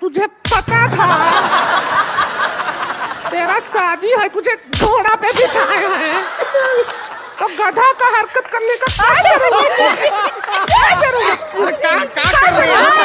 तुझे पता था तेरा शादी है, तुझे घोड़ा पे बिठाया है तो गधा का हरकत करने का क्या करोगे? क्या करोगे? क्या कर रहे हैं?